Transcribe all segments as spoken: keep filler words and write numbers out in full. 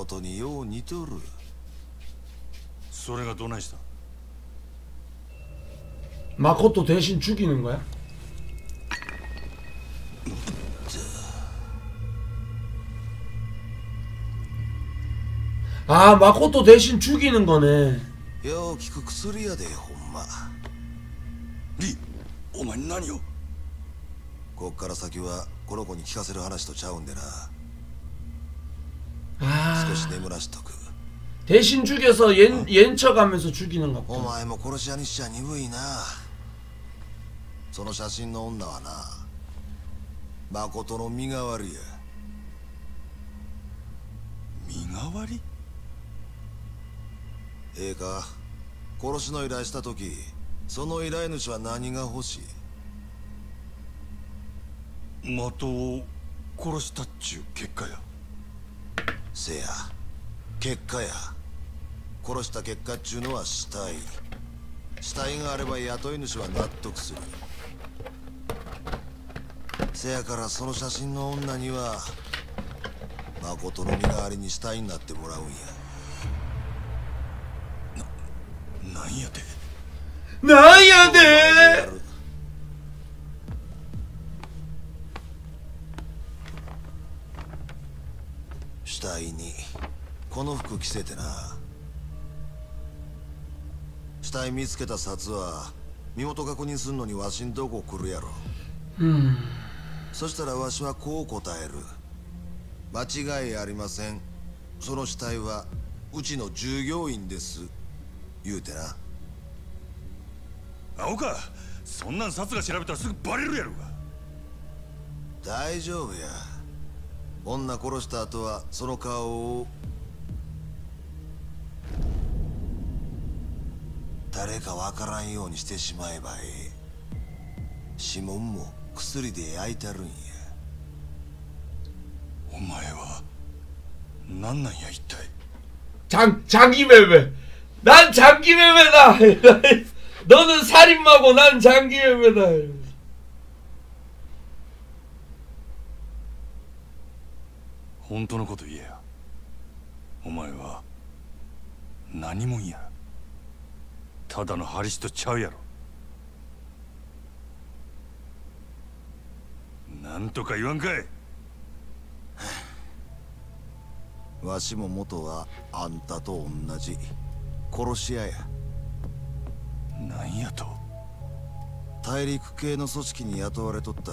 誠によう似とる。 それがどないした？ 마코토 대신 죽이는 거야? 아, 마코토 대신 죽이는 거네. よう効く薬やで、ほんま。 リ、お前何を？ こっから先はこの子に聞かせる話とちゃうんでな。 아, 少し眠らしとく。 대신 죽여서 옌, 옌쳐가면서 죽이는 거 お 보다. 前も殺し屋にしちゃ鈍いな。その写真の女はな、誠の身代わりや。 身代わり？ ええか、殺しの依頼した時、その依頼主は何が欲しい？ 的を殺したっちゅう結果や。 せや、結果や。殺した結果っちゅうのは死体。死体があれば雇い主は納得する。せやからその写真の女には誠の身代わりに死体になってもらうんや。 な、なんやて。 なんやで。 死体にこの服着せてな。死体見つけた札は身元確認するのにわしんとこ来るやろ。 うん。 そしたらわしはこう答える。間違いありません。その死体はうちの従業員です。言うてな。 青か、そんなん札が調べたらすぐバレるやろが。 大丈夫や。女殺した後はその顔を誰かわからんようにしてしまえばええ。指紋も薬で焼いてるんや。 お前は何なんや一体。 장, 장기매매. 난 장기매매다. 너는 살인마고 난 장기매매다. 本当のこと言えや。お前は何もんや。ただのハリスとちゃうやろ。なんとか言わんかい。 わしも元はあんたと同じ殺し屋や。 なんやと？ 大陸系の組織に雇われとった。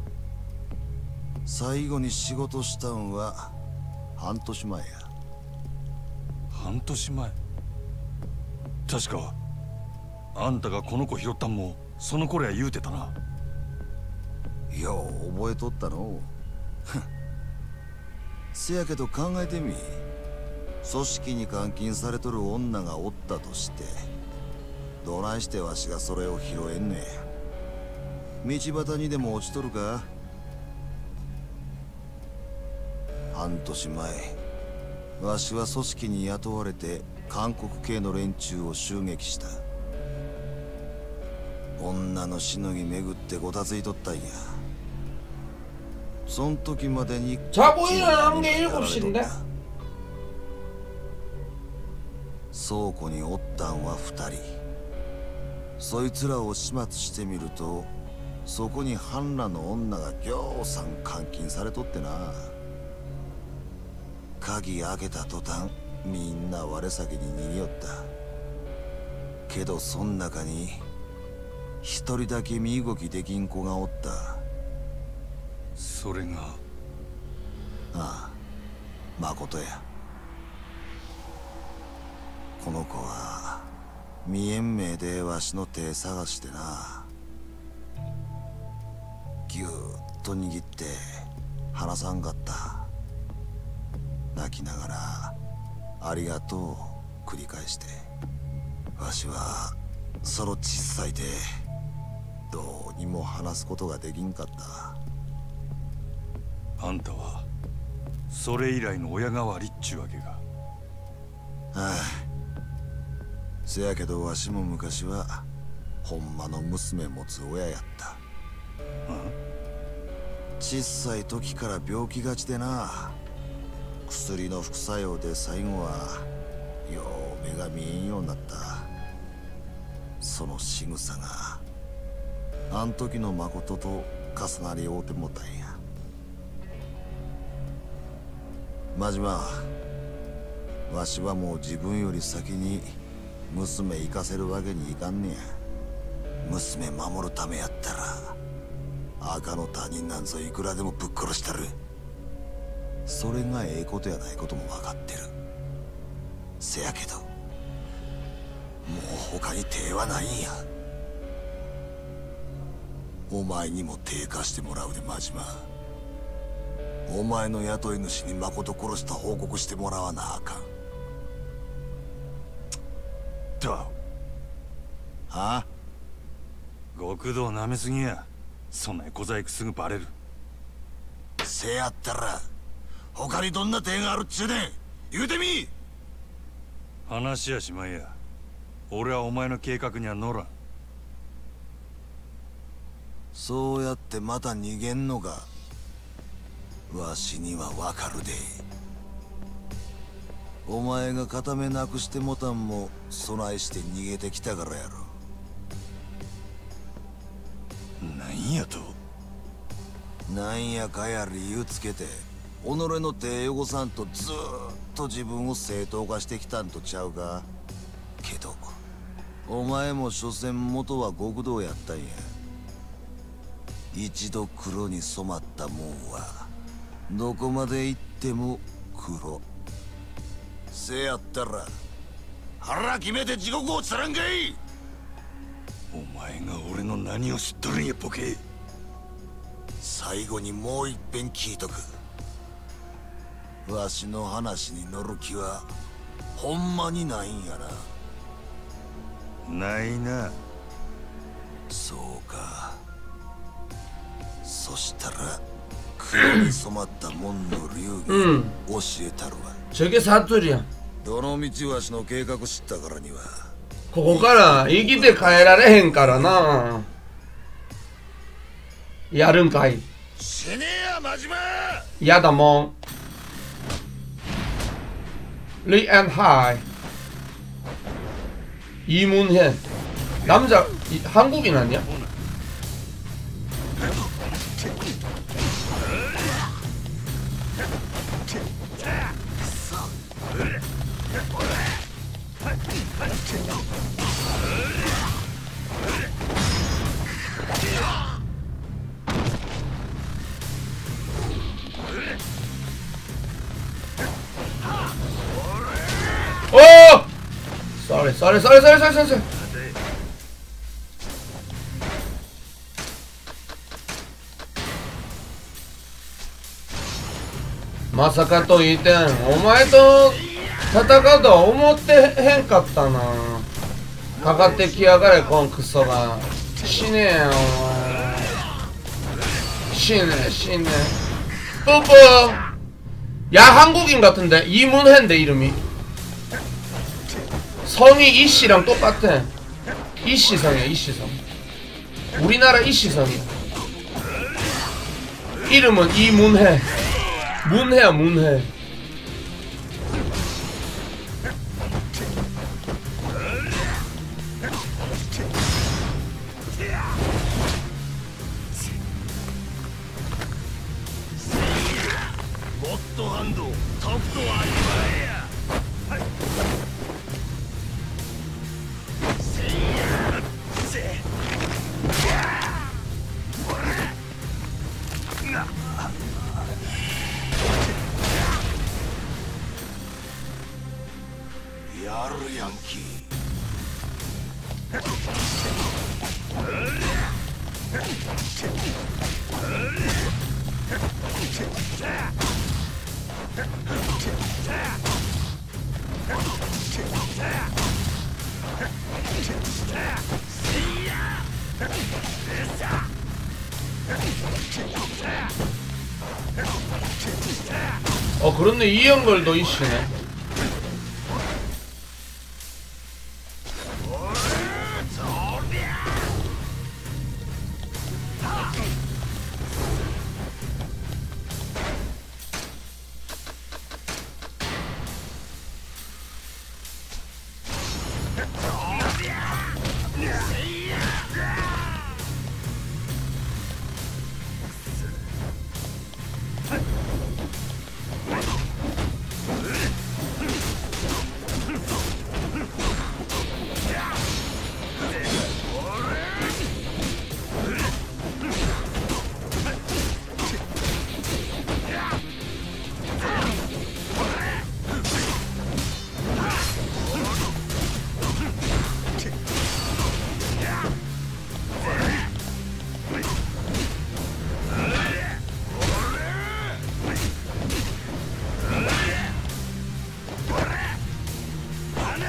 最後に仕事したんは半年前や。 半年前？確かあんたがこの子拾ったんもその頃や言うてたな。 よう覚えとったの。せやけど考えてみ。組織に監禁されとる女がおったとしてどないしてわしがそれを拾えんねん。道端にでも落ちとるか。半年前わしは組織に雇われて韓国系の連中を襲撃した。女のしのぎ巡ってごたついとったんや。そん時までに 자고 일어나는 게 일곱 시인데? 倉庫におったんは二人。そいつらを始末してみるとそこに半裸の女がぎょうさん監禁されとってな。鍵開けた途端みんな我先に逃げよった。けどそん中に一人だけ身動きできん子がおった。 それが？ ああ、誠や。この子は未延命でわしの手探してな。ぎゅーっと握って離さんかった。泣きながらありがとう繰り返して。わしはその小さい手どうにも話すことができんかった。 あんたはそれ以来の親代わりっちゅうわけか。 ああ、せやけどわしも昔はほんまの娘持つ親やった。小さい時から病気がちでな。 薬の副作用で最後はよう目が見えんようになった。その仕草があん時の誠と重なり合うてもたんや。真島、わしはもう自分より先に娘行かせるわけにいかんねや。娘守るためやったら赤の他人なんぞいくらでもぶっ殺したる。それがええことやないことも分かってる。せやけどもう他に手はないんや。お前にも手貸してもらうで真島。お前の雇い主に誠殺した報告してもらわなあかん。 だはあ？ 極道なめすぎや。そんな小細工すぐバレる。 せやったら他にどんな手があるっちゅうねん。言うてみ。 話やしまいや。俺はお前の計画には乗らん。 そうやってまた逃げんのか。わしにはわかるで。お前が片目なくしてもたんも備えして逃げてきたからやろ。 なんやと？ なんやかや理由つけて己の手汚さんとずーっと自分を正当化してきたんとちゃうか。けどお前も所詮元は極道やったんや。一度黒に染まったもんはどこまで行っても黒。せやったら腹決めて地獄をつらんかい。 お前が俺の何を知っとるんやボケ。 最後にもう一遍聞いとく。わしの話に乗る気はほんまにないんやな。 ないな。 そうか。そしたら黒に染まった門の流儀教えたるわ。 저게 사투리야. どの道わしの計画知ったからにはここから生きて帰られへんからな。やるんかい。 死ねや真島。 やだもん。리앤 하이 이문현 남자 이, 한국인 아니야? 오! 쏘리 쏘리 쏘리 쏘리 쏘리 쏘리.まさかと言ってん、お前と戦うとは思ってへんかったな。かかってきやがれこんクソが。死ねえよお前。死ね死ね。뿌뿌. 야 한국인 같은데 이문현인데 이름이. 성이 이씨랑 똑같아. 이씨성이야 이씨성. 우리나라 이씨성이야. 이름은 이문혜. 문혜야 문혜. 어 그렇네 이연걸도 이씨네.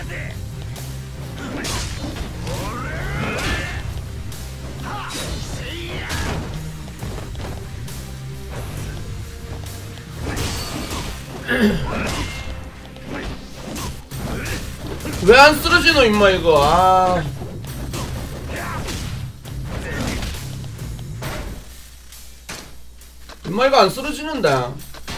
왜 안 쓰러지노 임마 이거. 아 임마 이거 안 쓰러지는데.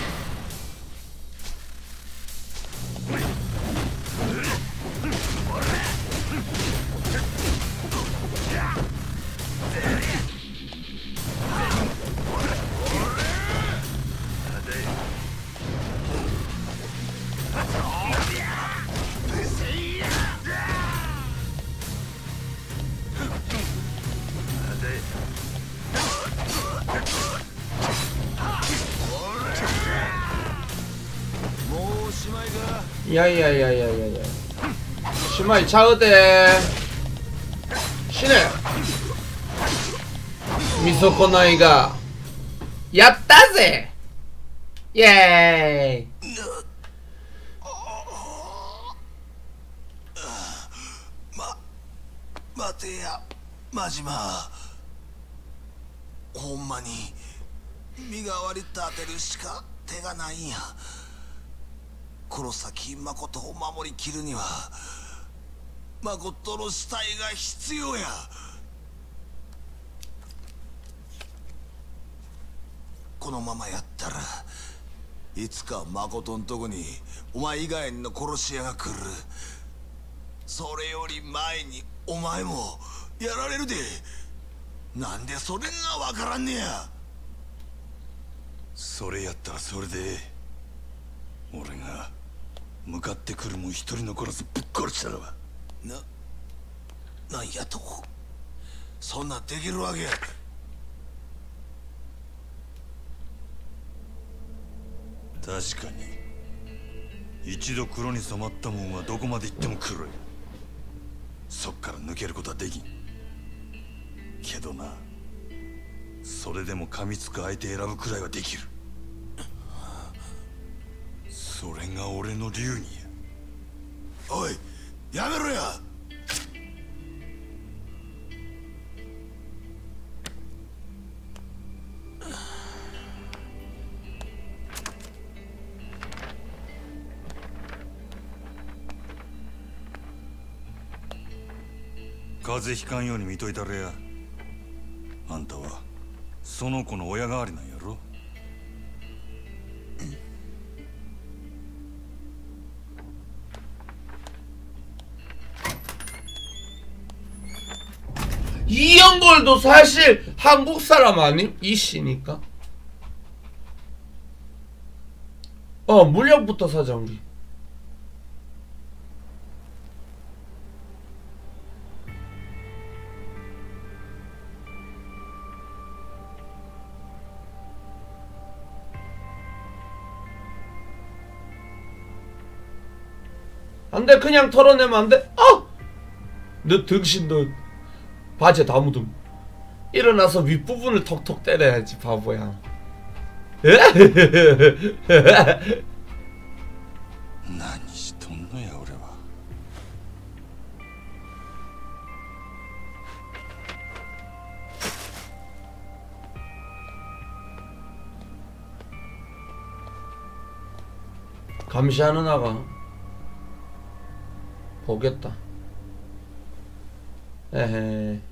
야야야야야야 시마이 차으대 시네 미소코 나이가 얍다ぜ예이 ま待てや真島ほんまに身代わり立てるしか手がないんや。黒崎誠を守りきるには誠の死体が必要や。このままやったらいつか誠んとこにお前以外の殺し屋が来る。それより前にお前もやられるで。なんでそれがわからんねや。 それやったらそれで俺が向かってくるもん一人残らずぶっ殺したらば。 な、なんやと。そんなできるわけや。 確かに一度黒に染まったもんはどこまで行っても黒い。そっから抜けることはできんけどな、それでも噛みつく相手選ぶくらいはできる。それが俺の流儀や。 おいやめろや。 風邪ひかんように見といたれや。あんたはその子の親代わりなんやろ。 이영걸도 사실 한국 사람 아님? 이씨니까. 어, 물력부터 사자 우리. 안돼, 그냥 털어내면 안돼. 어! 너 등신 너 바지에 다 묻음. 일어나서 윗부분을 톡톡 때려야지 바보야. 何しとんのや俺は。 감시하는 아가 보겠다. 에헤.